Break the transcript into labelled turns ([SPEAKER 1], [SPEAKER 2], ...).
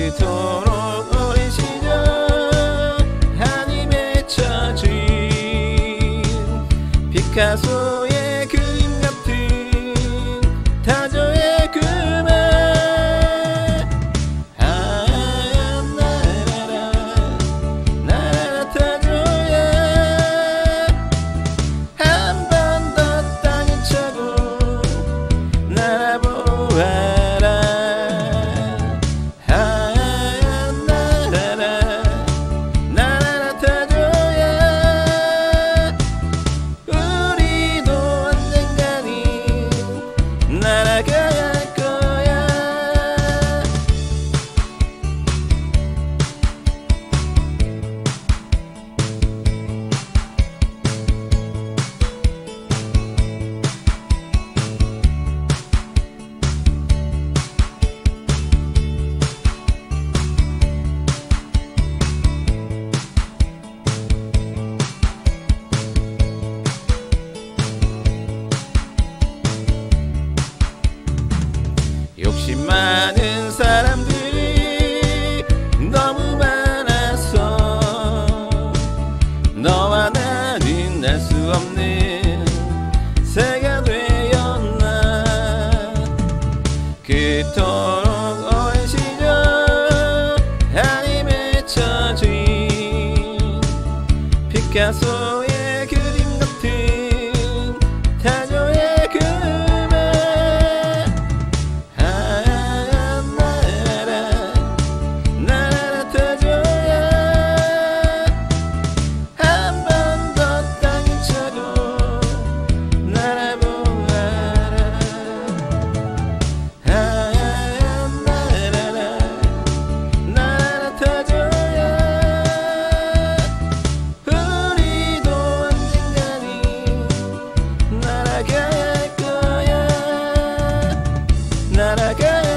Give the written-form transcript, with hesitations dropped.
[SPEAKER 1] 그토록 오랜 시절 한이 맺혀진 피카소의 그림 같은 타조의 그말 나라라 타조야 한 번 더 땅에 차고 날아보아라 나라라 타조야 우리도 언젠가는 날아가야 할 거야. 욕심 많은 사람들이 너무 많아서 너와 나는 알 수 없는 새가 되었나. 그토록 오랜 시절 한이 맺혀진 피카소의 그림 같은 타조의 그말 나라라 타조야 한 번 더 땅에 차고 날아보아라. 나라라 타조야 우리도 언젠가는 날아가야 할 거야. 날아가야